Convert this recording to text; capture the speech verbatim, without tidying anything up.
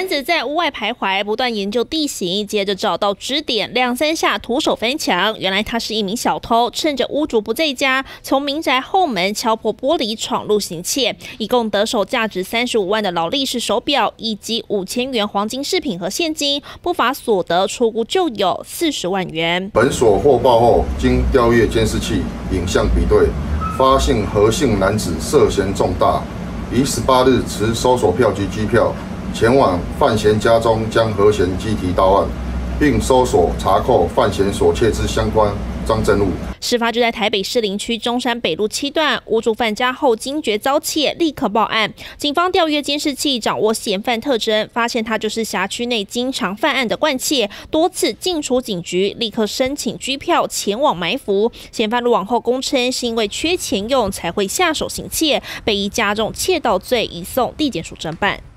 男子在屋外徘徊，不断研究地形，接着找到支点，两三下徒手翻墙。原来他是一名小偷，趁着屋主不在家，从民宅后门敲破玻璃闯入行窃，一共得手价值三十五万的劳力士手表以及五千元黄金饰品和现金，不法所得初估就有四十万元。 本所获报后，经调阅监视器影像比对，发现何姓男子涉嫌重大，于十八日持搜索票及机票前往范闲家中，将何闲机提到案，并搜索查扣范闲所窃之相关赃证物。 事发就在台北市林区中山北路七段，屋主返家后惊觉遭窃，立刻报案。警方调阅监视器，掌握嫌犯特征，发现他就是辖区内经常犯案的惯窃，多次进出警局，立刻申请拘票前往埋伏。嫌犯入网后供称是因为缺钱用才会下手行窃，被依加重窃盗罪移送地检署侦办。